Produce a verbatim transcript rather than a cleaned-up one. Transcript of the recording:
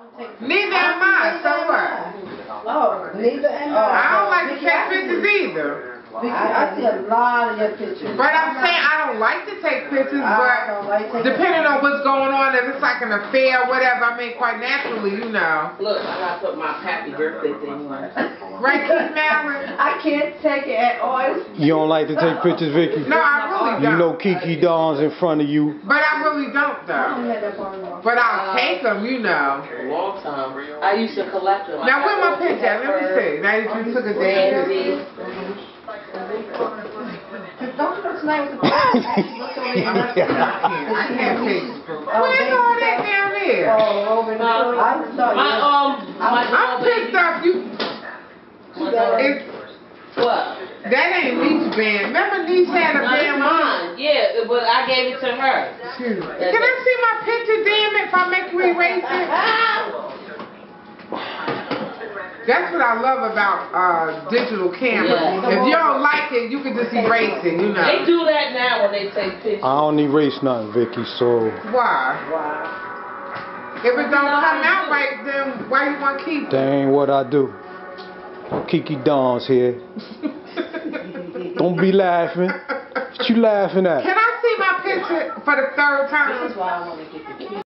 Neither am I, so what? Oh, neither am I. I don't like to take pictures either. I, I see a lot of your pictures. But I'm saying I don't like to take pictures, I don't but like taking depending pictures. on what's going on, if it's like an affair or whatever, I mean, quite naturally, you know. Look, I gotta put my happy birthday thing on. Right, Keith Mallon? I can't take it at all. You don't like to take pictures, Vicky? No, I really don't. You know KeeKeeDonz in front of you. But I really don't, though. But I'll take them, you know. A long time. I used to collect them. Now, where my picture at? Let me see. Now that you took a damn picture. Don't you know tonight was the I can't take it. Where's all that down there? Oh, over there. I thought My, um, my I'm pissed off. You. It's, what? that ain't Lee's band. Remember Lee had a No, band? it's mine. Yeah, but I gave it to her. Shoot. Can I see my picture, damn it, if I make you erase it? That's what I love about uh, digital cameras. Yeah. If you don't like it, you can just erase it, you know. They do that now when they take pictures. I don't erase nothing, Vicky, so... Why? Why? If it don't come out right, then why you want to keep it? That ain't what I do. KeeKeeDonz here. Don't be laughing. What you laughing at? Can I see my picture for the third time? This is why I want to get